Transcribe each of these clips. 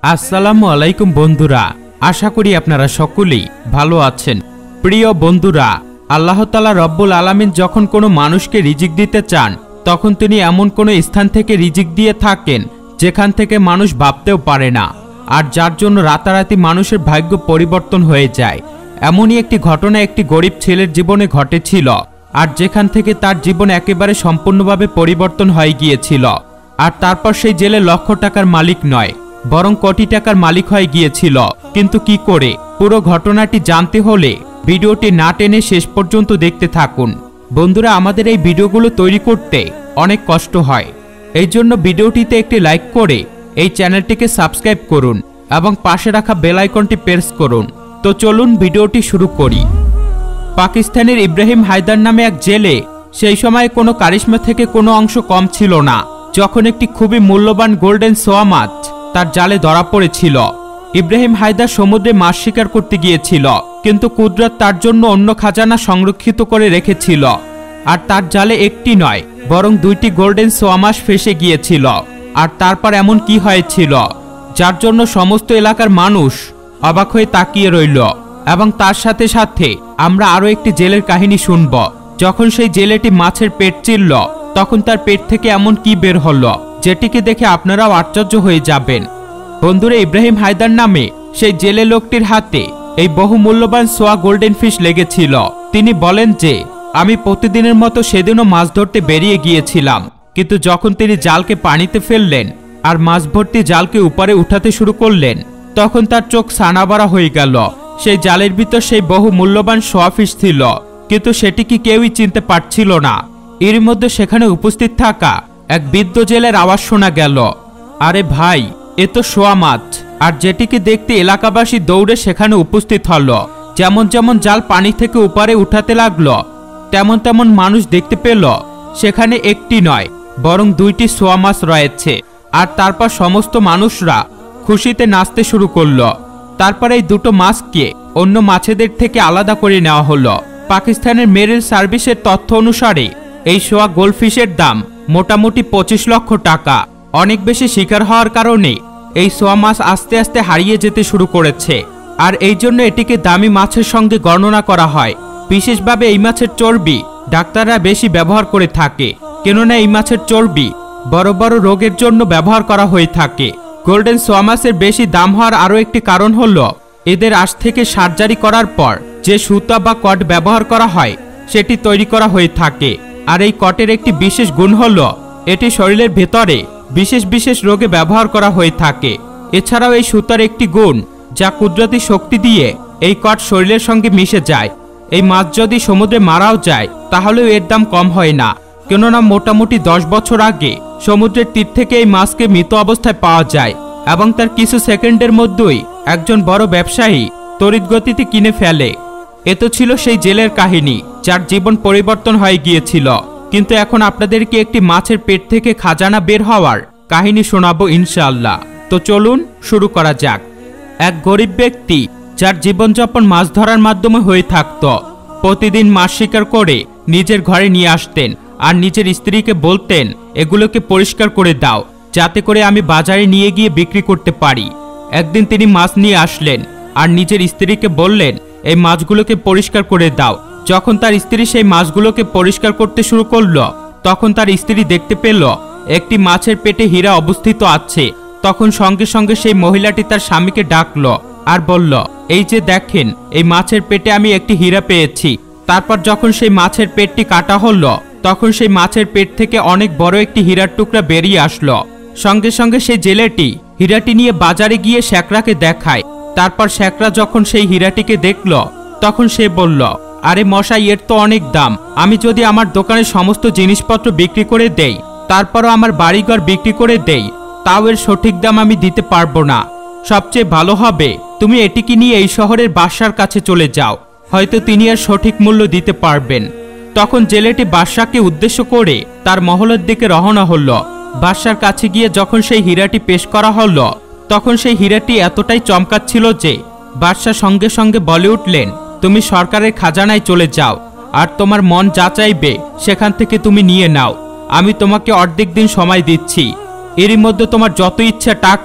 আসসালামু আলাইকুম বন্ধুরা, আশা করি আপনারা সকলেই ভালো আছেন। প্রিয় বন্ধুরা, আল্লাহ তাআলা রব্বুল আলামিন যখন কোনো মানুষকে রিজিক দিতে চান তখন তিনি এমন কোনো স্থান থেকে রিজিক দিয়ে থাকেন যেখান থেকে মানুষ ভাবতেও পারে না, আর যার জন্য রাতারাতি মানুষের ভাগ্য পরিবর্তন হয়ে যায়। এমনই একটি ঘটনা একটি গরিব ছেলের জীবনে ঘটেছিল, আর যেখান থেকে তার জীবন একেবারে সম্পূর্ণভাবে পরিবর্তন হয়ে গিয়েছিল। আর তারপর সেই জেলে লক্ষ টাকার মালিক নয়, বরং কোটি টাকার মালিক হয়ে গিয়েছিল। কিন্তু কি করে, পুরো ঘটনাটি জানতে হলে ভিডিওটি না টেনে শেষ পর্যন্ত দেখতে থাকুন। বন্ধুরা, আমাদের এই ভিডিওগুলো তৈরি করতে অনেক কষ্ট হয়, এই জন্য ভিডিওটিতে একটি লাইক করে এই চ্যানেলটিকে সাবস্ক্রাইব করুন এবং পাশে রাখা বেল আইকনটি প্রেস করুন। তো চলুন ভিডিওটি শুরু করি। পাকিস্তানের ইব্রাহিম হায়দার নামে এক জেলে সেই সময় কোনো কারিশমা থেকে কোনো অংশ কম ছিল না, যখন একটি খুবই মূল্যবান গোল্ডেন সোয়া মাছ তার জালে ধরা পড়েছিল। ইব্রাহিম হায়দার সমুদ্রে মাছ শিকার করতে গিয়েছিল, কিন্তু কুদরত তার জন্য অন্য খাজানা সংরক্ষিত করে রেখেছিল। আর তার জালে একটি নয় বরং দুইটি গোল্ডেন সোয়া মাছ ফেসে গিয়েছিল। আর তারপর এমন কি হয়েছিল যার জন্য সমস্ত এলাকার মানুষ অবাক হয়ে তাকিয়ে রইল। এবং তার সাথে সাথে আমরা আরো একটি জেলের কাহিনী শুনব। যখন সেই জেলেটি মাছের পেট চিরল তখন তার পেট থেকে এমন কি বের হলো যেটিকে দেখে আপনারাও আশ্চর্য হয়ে যাবেন। বন্ধুরা, ইব্রাহিম হায়দার নামে সেই জেলে লোকটির হাতে এই বহু মূল্যবান সোয়া গোল্ডেন ফিশ লেগেছিল। তিনি বলেন যে, আমি প্রতিদিনের মতো সেদিনও মাছ ধরতে বেরিয়ে গিয়েছিলাম, কিন্তু যখন তিনি জালকে পানিতে ফেললেন আর মাছ ভর্তি জালকে উপরে উঠাতে শুরু করলেন তখন তার চোখ ছানাবড়া হয়ে গেল। সেই জালের ভিতর সেই বহু মূল্যবান সোয়া ফিশ ছিল, কিন্তু সেটি কি কেউই চিনতে পারছিল না। এর মধ্যে সেখানে উপস্থিত থাকা এক বৃদ্ধ জেলের আওয়াজ শোনা গেল, আরে ভাই, এ তো সোয়া মাছ। আর যেটিকে দেখতে এলাকাবাসী দৌড়ে সেখানে উপস্থিত হলো। যেমন যেমন জাল পানি থেকে উপরে উঠাতে লাগলো তেমন তেমন মানুষ দেখতে পেল সেখানে একটি নয় বরং দুইটি সোয়া মাছ রয়েছে। আর তারপর সমস্ত মানুষরা খুশিতে নাচতে শুরু করলো। তারপর এই দুটো মাছকে অন্য মাছেদের থেকে আলাদা করে নেওয়া হলো। পাকিস্তানের মেরিল সার্ভিসের তথ্য অনুসারে এই সোয়া গোল্ডফিশের দাম মোটামুটি 25 লক্ষ টাকা। অনেক বেশি শিকার হওয়ার কারণে এই সোয়া মাছ আস্তে আস্তে হারিয়ে যেতে শুরু করেছে, আর এই জন্য এটিকে দামি মাছের সঙ্গে গণনা করা হয়। বিশেষভাবে এই মাছের চর্বি ডাক্তাররা বেশি ব্যবহার করে থাকে, কেননা এই মাছের চর্বি বড় বড় রোগের জন্য ব্যবহার করা হয়ে থাকে। গোল্ডেন সোয়া মাছের বেশি দাম হওয়ার আরও একটি কারণ হলো এদের আঁশ থেকে সার্জারি করার পর যে সুতা বা কট ব্যবহার করা হয় সেটি তৈরি করা হয়ে থাকে। আর এই কটের একটি বিশেষ গুণ হলো এটি শরীরের ভেতরে বিশেষ বিশেষ রোগে ব্যবহার করা হয়ে থাকে। এছাড়াও এই সুতার একটি গুণ যা কুদরতি শক্তি দিয়ে এই কট শরীরের সঙ্গে মিশে যায়। এই মাছ যদি সমুদ্রে মারাও যায় তাহলেও এর দাম কম হয় না, কেননা মোটামুটি 10 বছর আগে সমুদ্রের তীর থেকে এই মাছকে মৃত অবস্থায় পাওয়া যায় এবং তার কিছু সেকেন্ডের মধ্যেই একজন বড় ব্যবসায়ী তড়িৎ গতিতে কিনে ফেলে। এ তো ছিল সেই জেলের কাহিনী যার জীবন পরিবর্তন হয়ে গিয়েছিল। কিন্তু এখন আপনাদেরকে একটি মাছের পেট থেকে খাজানা বের হওয়ার কাহিনী শোনাবো ইনশাআল্লাহ। তো চলুন শুরু করা যাক। এক গরিব ব্যক্তি যার জীবনযাপন মাছ ধরার মাধ্যমে হয়ে থাকত, প্রতিদিন মাছ শিকার করে নিজের ঘরে নিয়ে আসতেন আর নিজের স্ত্রীকে বলতেন, এগুলোকে পরিষ্কার করে দাও যাতে করে আমি বাজারে নিয়ে গিয়ে বিক্রি করতে পারি। একদিন তিনি মাছ নিয়ে আসলেন আর নিজের স্ত্রীকে বললেন, এই মাছগুলোকে পরিষ্কার করে দাও। যখন তার স্ত্রী সেই মাছগুলোকে পরিষ্কার করতে শুরু করলো তখন তার স্ত্রী দেখতে পেল একটি মাছের পেটে হীরা অবস্থিত আছে। তখন সঙ্গে সঙ্গে সেই মহিলাটি তার স্বামীকে ডাকলো আর বলল, এই যে দেখেন, এই মাছের পেটে আমি একটি হীরা পেয়েছি। তারপর যখন সেই মাছের পেটটি কাটা হলো তখন সেই মাছের পেট থেকে অনেক বড় একটি হীরার টুকরা বেরিয়ে আসলো। সঙ্গে সঙ্গে সেই জেলেটি হীরাটি নিয়ে বাজারে গিয়ে শেখরাকে দেখায়। তারপর শেখরা যখন সেই হীরাটিকে দেখল তখন সে বলল, আরে মশাই, এর তো অনেক দাম। আমি যদি আমার দোকানের সমস্ত জিনিসপত্র বিক্রি করে দেই, তারপরও আমার বাড়িঘর বিক্রি করে দেই, তাও এর সঠিক দাম আমি দিতে পারবো না। সবচেয়ে ভালো হবে তুমি এটিকে নিয়ে এই শহরের বাদশার কাছে চলে যাও, হয়তো তিনি এর সঠিক মূল্য দিতে পারবেন। তখন জেলেটি বাদশাকে উদ্দেশ্য করে তার মহলের দিকে রওনা হলো। বাদশার কাছে গিয়ে যখন সেই হীরাটি পেশ করা হলো তখন সেই হীরাটি এতটাই চমকাচ্ছিল যে বাদশা সঙ্গে সঙ্গে বলে উঠলেন, তুমি সরকারের খাজানায় চলে যাও আর তোমার মন যা চাইবে সেখান থেকে তুমি নিয়ে নাও। আমি তোমাকে অর্ধেক দিন সময় দিচ্ছি, এরই মধ্যে তোমার যত ইচ্ছা টাকা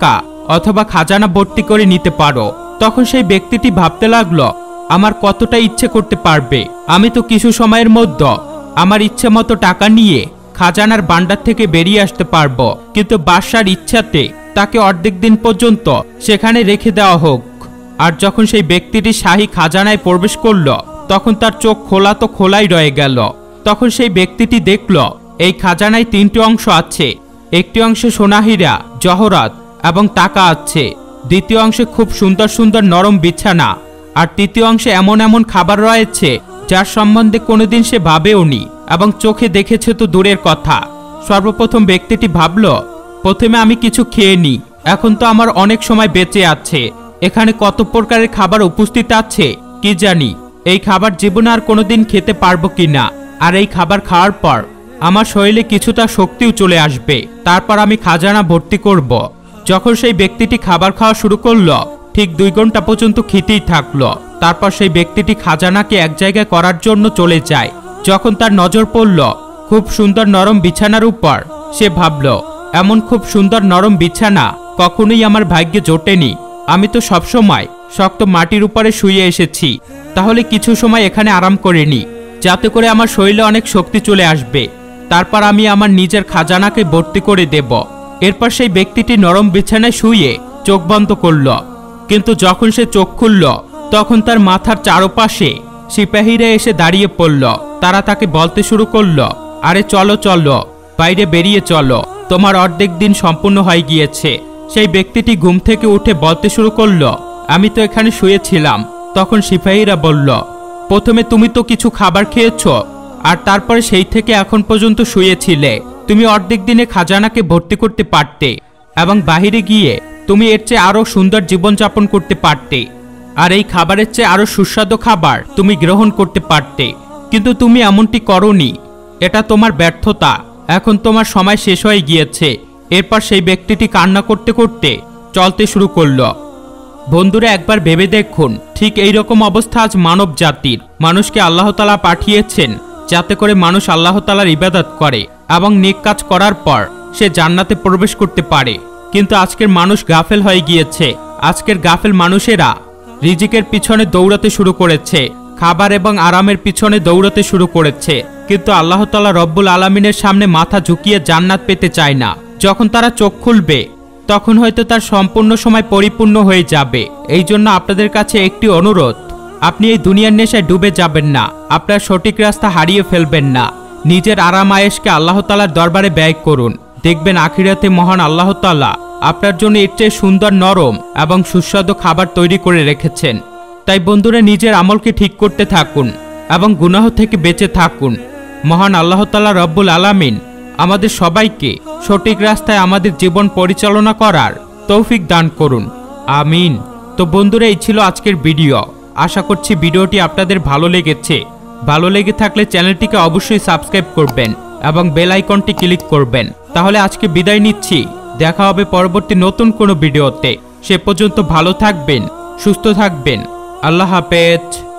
অথবা খাজানা ভর্তি করে নিতে পারো। তখন সেই ব্যক্তিটি ভাবতে লাগলো, আমার কতটা ইচ্ছে করতে পারবে, আমি তো কিছু সময়ের মধ্যে আমার ইচ্ছে মতো টাকা নিয়ে খাজানার ভান্ডার থেকে বেরিয়ে আসতে পারবো, কিন্তু বাদশার ইচ্ছাতে তাকে অর্ধেক দিন পর্যন্ত সেখানে রেখে দেওয়া হোক। আর যখন সেই ব্যক্তিটি শাহী খাজানায় প্রবেশ করলো, তখন তার চোখ খোলা তো খোলাই রয়ে গেল। তখন সেই ব্যক্তিটি দেখল এই খাজানায় 3টি অংশ আছে। একটি অংশে সোনা হীরা জহরাত এবং টাকা আছে, দ্বিতীয় অংশে খুব সুন্দর সুন্দর নরম বিছানা, আর তৃতীয় অংশে এমন এমন খাবার রয়েছে যার সম্বন্ধে কোনোদিন সে ভাবেওনি এবং চোখে দেখেছে তো দূরের কথা। সর্বপ্রথম ব্যক্তিটি ভাবল, প্রথমে আমি কিছু খেয়ে নিই, এখন তো আমার অনেক সময় বেঁচে আছে, এখানে কত প্রকারের খাবার উপস্থিত আছে কি জানি, এই খাবার জীবনে আর কোনোদিন খেতে পারবো কিনা, আর এই খাবার খাওয়ার পর আমার শরীরে কিছুটা শক্তিও চলে আসবে, তারপর আমি খাজানা ভর্তি করব। যখন সেই ব্যক্তিটি খাবার খাওয়া শুরু করলো, ঠিক 2 ঘন্টা পর্যন্ত খেতেই থাকলো। তারপর সেই ব্যক্তিটি খাজানাকে এক জায়গায় করার জন্য চলে যায়। যখন তার নজর পড়ল খুব সুন্দর নরম বিছানার উপর, সে ভাবল, এমন খুব সুন্দর নরম বিছানা কখনোই আমার ভাগ্যে জোটেনি, আমি তো সবসময় শক্ত মাটির উপরে শুয়ে এসেছি, তাহলে কিছু সময় এখানে আরাম করে নিই, যাতে করে আমার শরীরে অনেক শক্তি চলে আসবে, তারপর আমি আমার নিজের খাজানাকে ভর্তি করে দেব। এরপর সেই ব্যক্তিটি নরম বিছানায় শুয়ে চোখ বন্ধ করল, কিন্তু যখন সে চোখ খুলল তখন তার মাথার চারপাশে সিপাহীরা এসে দাঁড়িয়ে পড়ল। তারা তাকে বলতে শুরু করলো, আরে চলো চলো, বাইরে বেরিয়ে চলো, তোমার অর্ধেক দিন সম্পূর্ণ হয়ে গিয়েছে। সেই ব্যক্তিটি ঘুম থেকে উঠে বলতে শুরু করলো, আমি তো এখানে শুয়েছিলাম। তখন সিপাহীরা বলল, প্রথমে তুমি তো কিছু খাবার খেয়েছো, আর তারপরে সেই থেকে এখন পর্যন্ত শুয়েছিলে, তুমি অর্ধেক দিনে খাজানাকে ভর্তি করতে পারতে এবং বাহিরে গিয়ে তুমি এর চেয়ে আরো সুন্দর জীবনযাপন করতে পারতে, আর এই খাবারের চেয়ে আরো সুস্বাদু খাবার তুমি গ্রহণ করতে পারতে, কিন্তু তুমি এমনটি করোনি, এটা তোমার ব্যর্থতা, এখন তোমার সময় শেষ হয়ে গিয়েছে। এরপর সেই ব্যক্তিটি কান্না করতে করতে চলতে শুরু করলো। বন্ধুরা, একবার ভেবে দেখুন, ঠিক এই রকম অবস্থা আজ মানব জাতির। মানুষকে আল্লাহ তাআলা পাঠিয়েছেন যাতে করে মানুষ আল্লাহ তাআলার ইবাদত করে এবং নেক কাজ করার পর সে জান্নাতে প্রবেশ করতে পারে, কিন্তু আজকের মানুষ গাফেল হয়ে গিয়েছে। আজকের গাফেল মানুষেরা রিজিকের পিছনে দৌড়াতে শুরু করেছে, খাবার এবং আরামের পিছনে দৌড়াতে শুরু করেছে, কিন্তু আল্লাহ তাআলা রব্বুল আলামিনের সামনে মাথা ঝুঁকিয়ে জান্নাত পেতে চায় না। যখন তারা চোখ খুলবে তখন হয়তো তার সম্পূর্ণ সময় পরিপূর্ণ হয়ে যাবে। এই জন্য আপনাদের কাছে একটি অনুরোধ, আপনি এই দুনিয়ার নেশায় ডুবে যাবেন না, আপনার সঠিক রাস্তা হারিয়ে ফেলবেন না, নিজের আরাম আয়েশকে আল্লাহ তাআলার দরবারে ব্যয় করুন, দেখবেন আখিরাতে মহান আল্লাহ তাআলা আপনার জন্য এর চেয়ে সুন্দর নরম এবং সুস্বাদু খাবার তৈরি করে রেখেছেন। তাই বন্ধুরা, নিজের আমলকে ঠিক করতে থাকুন এবং গুনাহ থেকে বেঁচে থাকুন। মহান আল্লাহ তাআলা রব্বুল আলামিন আমাদের সবাইকে সঠিক রাস্তায় আমাদের জীবন পরিচালনা করার তৌফিক দান করুন, আমিন। তো বন্ধুরা, এই ছিল আজকের ভিডিও। আশা করছি ভিডিওটি আপনাদের ভালো লেগেছে। ভালো লেগে থাকলে চ্যানেলটিকে অবশ্যই সাবস্ক্রাইব করবেন এবং বেল আইকনটি ক্লিক করবেন। তাহলে আজকে বিদায় নিচ্ছি, দেখা হবে পরবর্তী নতুন কোনো ভিডিওতে। সে পর্যন্ত ভালো থাকবেন, সুস্থ থাকবেন, আল্লাহ হাফেজ।